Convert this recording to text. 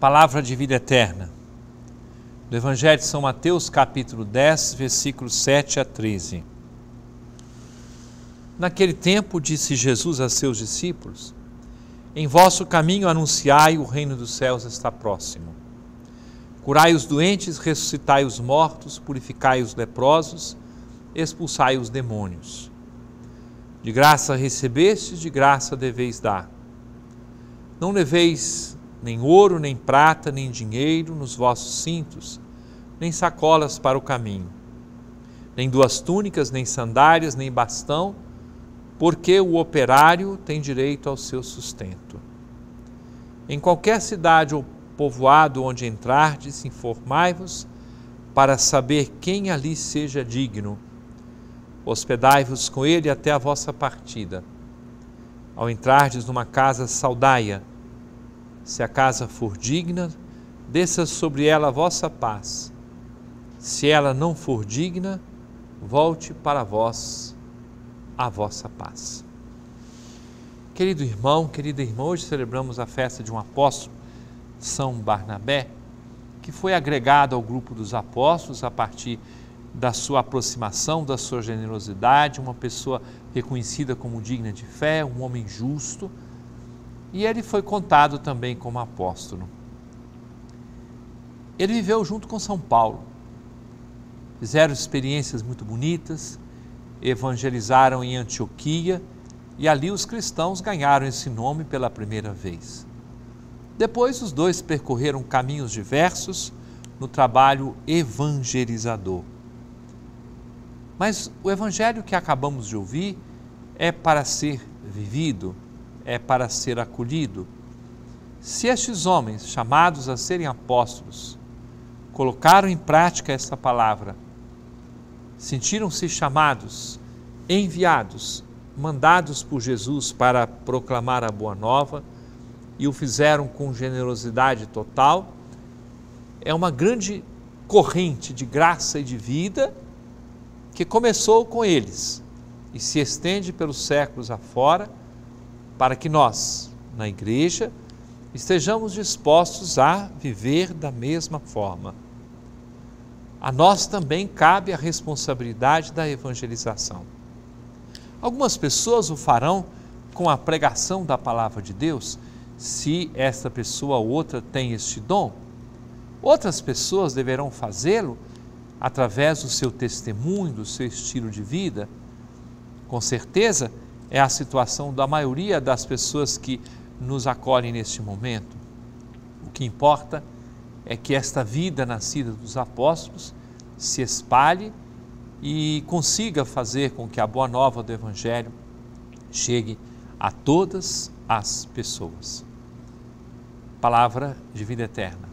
Palavra de vida eterna, do Evangelho de São Mateus, capítulo 10, versículos 7 a 13. Naquele tempo disse Jesus a seus discípulos: em vosso caminho anunciai o reino dos céus está próximo. Curai os doentes, ressuscitai os mortos, purificai os leprosos, expulsai os demônios. De graça recebestes, de graça deveis dar. Não leveis nem ouro, nem prata, nem dinheiro nos vossos cintos, nem sacolas para o caminho, nem duas túnicas, nem sandálias, nem bastão, porque o operário tem direito ao seu sustento. Em qualquer cidade ou povoado onde entrardes, informai-vos para saber quem ali seja digno. Hospedai-vos com ele até a vossa partida. Ao entrardes numa casa, saudai-a. Se a casa for digna, desça sobre ela a vossa paz. Se ela não for digna, volte para vós a vossa paz. Querido irmão, querida irmã, hoje celebramos a festa de um apóstolo, São Barnabé, que foi agregado ao grupo dos apóstolos a partir da sua aproximação, da sua generosidade, uma pessoa reconhecida como digna de fé, um homem justo, e ele foi contado também como apóstolo. Ele viveu junto com São Paulo, fizeram experiências muito bonitas, evangelizaram em Antioquia e ali os cristãos ganharam esse nome pela primeira vez. Depois os dois percorreram caminhos diversos no trabalho evangelizador. Mas o evangelho que acabamos de ouvir é para ser vivido, é para ser acolhido. Se estes homens, chamados a serem apóstolos, colocaram em prática esta palavra, sentiram-se chamados, enviados, mandados por Jesus para proclamar a Boa Nova e o fizeram com generosidade total, é uma grande corrente de graça e de vida que começou com eles e se estende pelos séculos afora, para que nós, na igreja, estejamos dispostos a viver da mesma forma. A nós também cabe a responsabilidade da evangelização. Algumas pessoas o farão com a pregação da palavra de Deus, se esta pessoa ou outra tem este dom. Outras pessoas deverão fazê-lo através do seu testemunho, do seu estilo de vida. Com certeza, é a situação da maioria das pessoas que nos acolhem neste momento. O que importa é que esta vida nascida dos apóstolos se espalhe e consiga fazer com que a boa nova do Evangelho chegue a todas as pessoas. Palavra de vida eterna.